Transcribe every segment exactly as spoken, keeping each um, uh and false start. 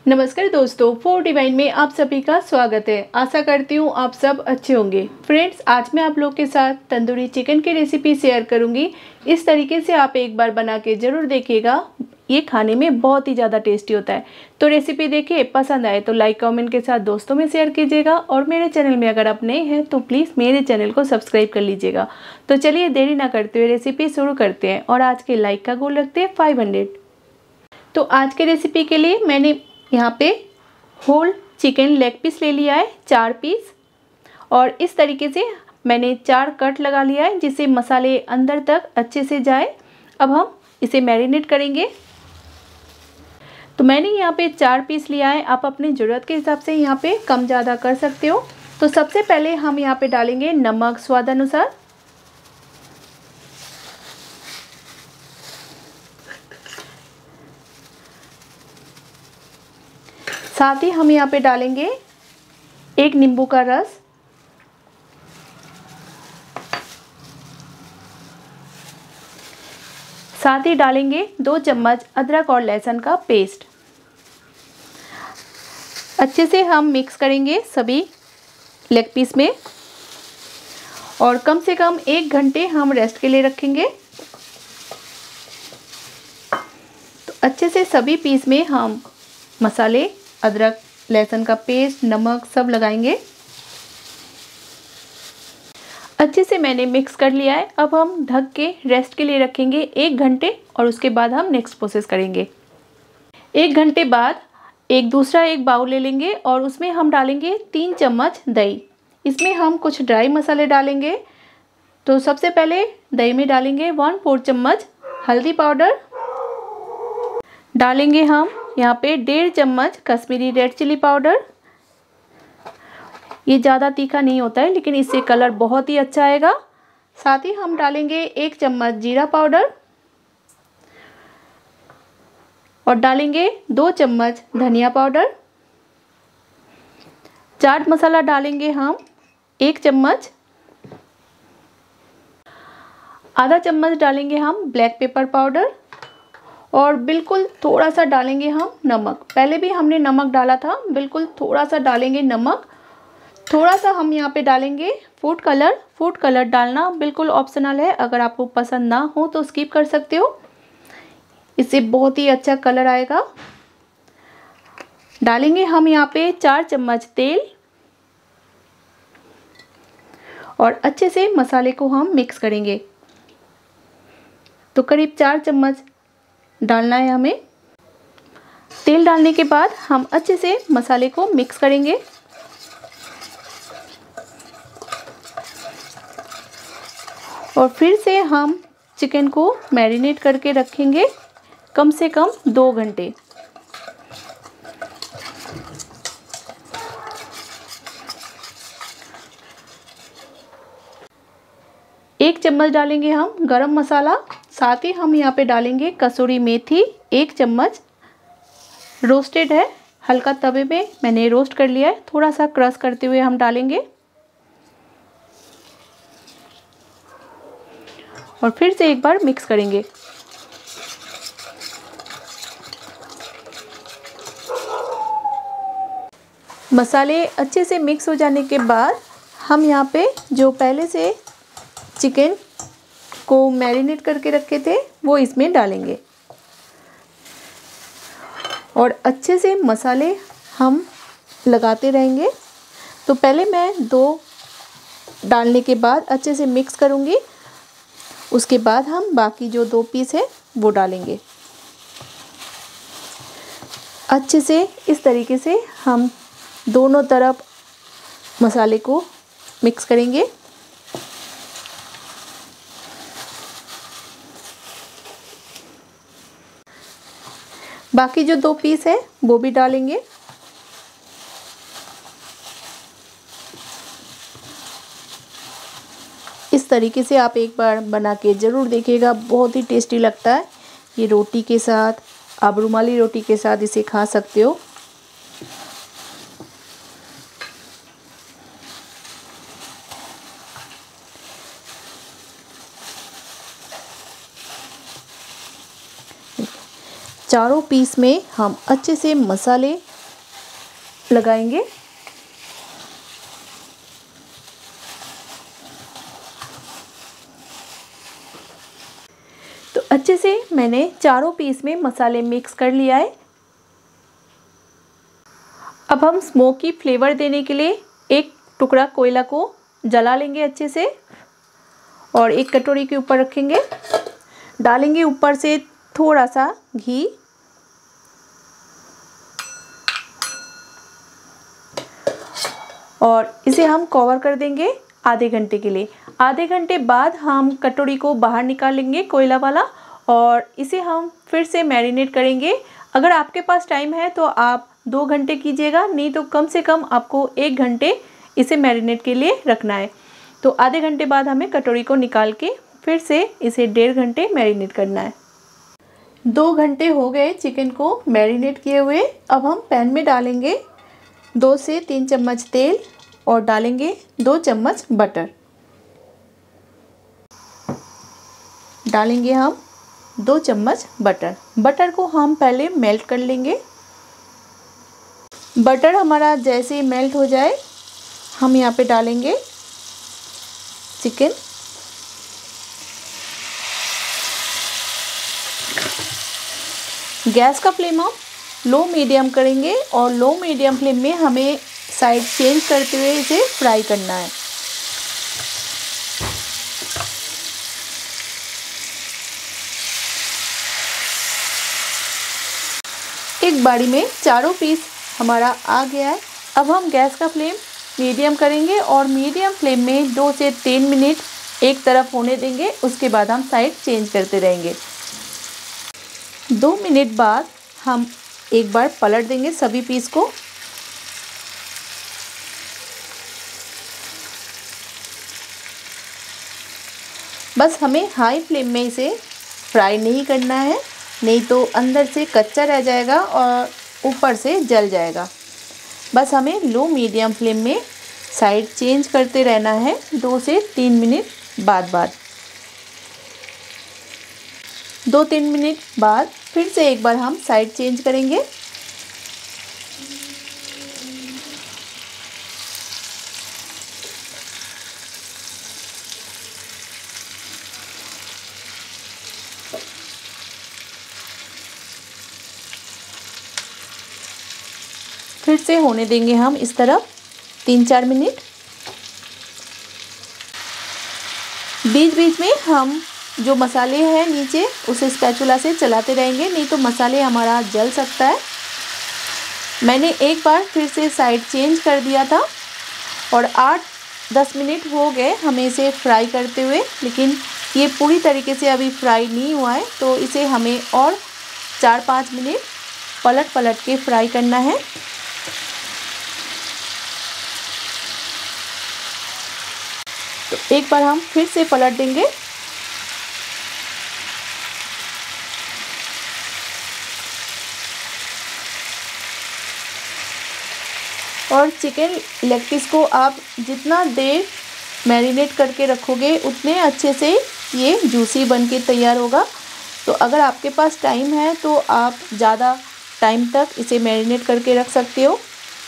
नमस्कार दोस्तों, food divine में आप सभी का स्वागत है। आशा करती हूँ आप सब अच्छे होंगे। फ्रेंड्स, आज मैं आप लोग के साथ तंदूरी चिकन की रेसिपी शेयर करूँगी। इस तरीके से आप एक बार बना के ज़रूर देखिएगा। ये खाने में बहुत ही ज़्यादा टेस्टी होता है। तो रेसिपी देखिए, पसंद आए तो लाइक कमेंट के साथ दोस्तों में शेयर कीजिएगा। और मेरे चैनल में अगर आप नए हैं तो प्लीज़ मेरे चैनल को सब्सक्राइब कर लीजिएगा। तो चलिए देरी ना करते हुए रेसिपी शुरू करते हैं। और आज के लाइक का गोल रखते हैं फाइव हंड्रेड। तो आज के रेसिपी के लिए मैंने यहाँ पे होल चिकन लेग पीस ले लिया है, चार पीस। और इस तरीके से मैंने चार कट लगा लिया है जिससे मसाले अंदर तक अच्छे से जाए। अब हम इसे मैरिनेट करेंगे। तो मैंने यहाँ पे चार पीस लिया है। आप अपनी ज़रूरत के हिसाब से यहाँ पे कम ज़्यादा कर सकते हो। तो सबसे पहले हम यहाँ पे डालेंगे नमक स्वाद अनुसार। साथ ही हम यहाँ पे डालेंगे एक नींबू का रस, साथ ही डालेंगे दो चम्मच अदरक और लहसुन का पेस्ट। अच्छे से हम मिक्स करेंगे सभी लेग पीस में और कम से कम एक घंटे हम रेस्ट के लिए रखेंगे। तो अच्छे से सभी पीस में हम मसाले, अदरक लहसुन का पेस्ट, नमक सब लगाएंगे। अच्छे से मैंने मिक्स कर लिया है। अब हम ढक के रेस्ट के लिए रखेंगे एक घंटे और उसके बाद हम नेक्स्ट प्रोसेस करेंगे। एक घंटे बाद एक दूसरा एक बाउल ले लेंगे और उसमें हम डालेंगे तीन चम्मच दही। इसमें हम कुछ ड्राई मसाले डालेंगे। तो सबसे पहले दही में डालेंगे वन फोर चम्मच हल्दी पाउडर, डालेंगे हम यहाँ पे डेढ़ चम्मच कश्मीरी रेड चिली पाउडर। ये ज़्यादा तीखा नहीं होता है लेकिन इससे कलर बहुत ही अच्छा आएगा। साथ ही हम डालेंगे एक चम्मच जीरा पाउडर और डालेंगे दो चम्मच धनिया पाउडर। चाट मसाला डालेंगे हम एक चम्मच, आधा चम्मच डालेंगे हम ब्लैक पेपर पाउडर और बिल्कुल थोड़ा सा डालेंगे हम नमक। पहले भी हमने नमक डाला था, बिल्कुल थोड़ा सा डालेंगे नमक। थोड़ा सा हम यहाँ पे डालेंगे फूड कलर। फूड कलर डालना बिल्कुल ऑप्शनल है, अगर आपको पसंद ना हो तो स्किप कर सकते हो। इससे बहुत ही अच्छा कलर आएगा। डालेंगे हम यहाँ पे चार चम्मच तेल और अच्छे से मसाले को हम मिक्स करेंगे। तो करीब चार चम्मच डालना है हमें। तेल डालने के बाद हम अच्छे से मसाले को मिक्स करेंगे। और फिर से हम चिकन को मैरिनेट करके रखेंगे कम से कम दो घंटे। एक चम्मच डालेंगे हम गरम मसाला। साथ ही हम यहाँ पे डालेंगे कसूरी मेथी एक चम्मच। रोस्टेड है, हल्का तवे में मैंने रोस्ट कर लिया है। थोड़ा सा क्रश करते हुए हम डालेंगे और फिर से एक बार मिक्स करेंगे। मसाले अच्छे से मिक्स हो जाने के बाद हम यहाँ पे जो पहले से चिकन को मैरिनेट करके रखे थे वो इसमें डालेंगे और अच्छे से मसाले हम लगाते रहेंगे। तो पहले मैं दो डालने के बाद अच्छे से मिक्स करूँगी, उसके बाद हम बाकी जो दो पीस है वो डालेंगे। अच्छे से इस तरीके से हम दोनों तरफ मसाले को मिक्स करेंगे। बाकी जो दो पीस है वो भी डालेंगे। इस तरीके से आप एक बार बना के ज़रूर देखिएगा, बहुत ही टेस्टी लगता है। ये रोटी के साथ, आप रुमाली रोटी के साथ इसे खा सकते हो। चारों पीस में हम अच्छे से मसाले लगाएंगे। तो अच्छे से मैंने चारों पीस में मसाले मिक्स कर लिया है। अब हम स्मोकी फ्लेवर देने के लिए एक टुकड़ा कोयला को जला लेंगे अच्छे से और एक कटोरी के ऊपर रखेंगे। डालेंगे ऊपर से थोड़ा सा घी और इसे हम कवर कर देंगे आधे घंटे के लिए। आधे घंटे बाद हम कटोरी को बाहर निकाल लेंगे कोयला वाला और इसे हम फिर से मैरिनेट करेंगे। अगर आपके पास टाइम है तो आप दो घंटे कीजिएगा, नहीं तो कम से कम आपको एक घंटे इसे मैरिनेट के लिए रखना है। तो आधे घंटे बाद हमें कटोरी को निकाल के फिर से इसे डेढ़ घंटे मैरिनेट करना है। दो घंटे हो गए चिकन को मैरिनेट किए हुए। अब हम पैन में डालेंगे दो से तीन चम्मच तेल और डालेंगे दो चम्मच बटर। डालेंगे हम दो चम्मच बटर। बटर को हम पहले मेल्ट कर लेंगे। बटर हमारा जैसे ही मेल्ट हो जाए हम यहाँ पे डालेंगे चिकन। गैस का फ्लेम हम लो मीडियम करेंगे और लो मीडियम फ्लेम में हमें साइड चेंज करते हुए इसे फ्राई करना है। एक बारी में चारों पीस हमारा आ गया है। अब हम गैस का फ्लेम मीडियम करेंगे और मीडियम फ्लेम में दो से तीन मिनट एक तरफ होने देंगे। उसके बाद हम साइड चेंज करते रहेंगे। दो मिनट बाद हम एक बार पलट देंगे सभी पीस को। बस हमें हाई फ्लेम में इसे फ्राई नहीं करना है, नहीं तो अंदर से कच्चा रह जाएगा और ऊपर से जल जाएगा। बस हमें लो मीडियम फ्लेम में साइड चेंज करते रहना है दो से तीन मिनट बाद बाद। दो तीन मिनट बाद फिर से एक बार हम साइड चेंज करेंगे। फिर से होने देंगे हम इस तरफ तीन चार मिनट। बीच बीच में हम जो मसाले हैं नीचे उसे स्पैचुला से चलाते रहेंगे, नहीं तो मसाले हमारा जल सकता है। मैंने एक बार फिर से साइड चेंज कर दिया था और आठ दस मिनट हो गए हमें इसे फ्राई करते हुए, लेकिन ये पूरी तरीके से अभी फ्राई नहीं हुआ है। तो इसे हमें और चार पाँच मिनट पलट पलट के फ्राई करना है। तो एक बार हम फिर से पलट देंगे। और चिकन लेग पीस को आप जितना देर मैरिनेट करके रखोगे उतने अच्छे से ये जूसी बन के तैयार होगा। तो अगर आपके पास टाइम है तो आप ज़्यादा टाइम तक इसे मैरिनेट करके रख सकते हो।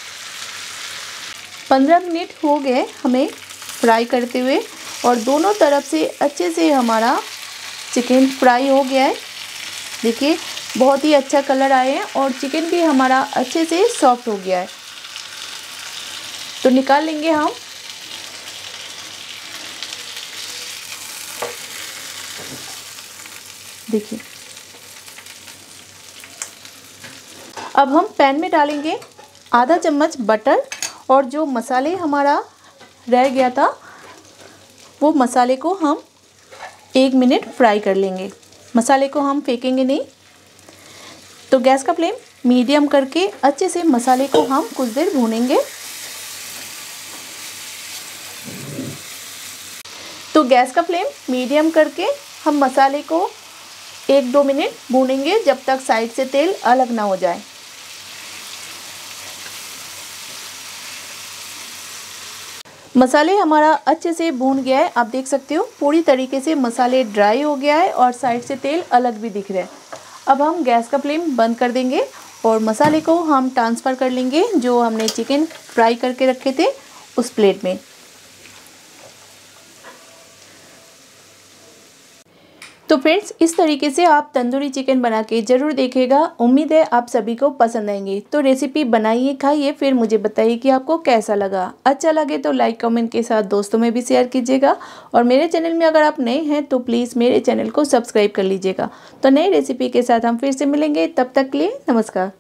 पंद्रह मिनट हो गए हमें फ्राई करते हुए और दोनों तरफ से अच्छे से हमारा चिकन फ्राई हो गया है। देखिए बहुत ही अच्छा कलर आए हैं और चिकन भी हमारा अच्छे से सॉफ्ट हो गया है। तो निकाल लेंगे हम। देखिए अब हम पैन में डालेंगे आधा चम्मच बटर और जो मसाले हमारा रह गया था वो मसाले को हम एक मिनट फ्राई कर लेंगे। मसाले को हम फेंकेंगे नहीं। तो गैस का फ्लेम मीडियम करके अच्छे से मसाले को हम कुछ देर भूनेंगे। तो गैस का फ्लेम मीडियम करके हम मसाले को एक दो मिनट भूनेंगे जब तक साइड से तेल अलग ना हो जाए। मसाले हमारा अच्छे से भून गया है। आप देख सकते हो पूरी तरीके से मसाले ड्राई हो गया है और साइड से तेल अलग भी दिख रहा है। अब हम गैस का फ्लेम बंद कर देंगे और मसाले को हम ट्रांसफ़र कर लेंगे जो हमने चिकन फ्राई करके रखे थे उस प्लेट में। तो फ्रेंड्स, इस तरीके से आप तंदूरी चिकन बना के ज़रूर देखिएगा। उम्मीद है आप सभी को पसंद आएंगे। तो रेसिपी बनाइए, खाइए, फिर मुझे बताइए कि आपको कैसा लगा। अच्छा लगे तो लाइक कमेंट के साथ दोस्तों में भी शेयर कीजिएगा। और मेरे चैनल में अगर आप नए हैं तो प्लीज़ मेरे चैनल को सब्सक्राइब कर लीजिएगा। तो नई रेसिपी के साथ हम फिर से मिलेंगे, तब तक के लिए नमस्कार।